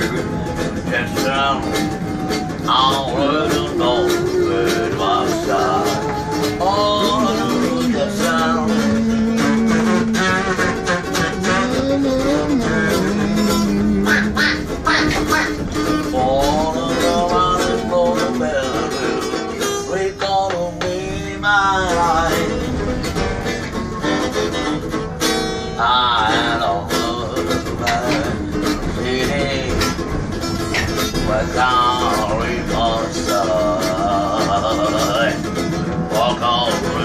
It's all the north my side. All the sound. All around the Florida Bellevue, we gonna be my life. I don't know city, we're gonna reach on side. Walk on.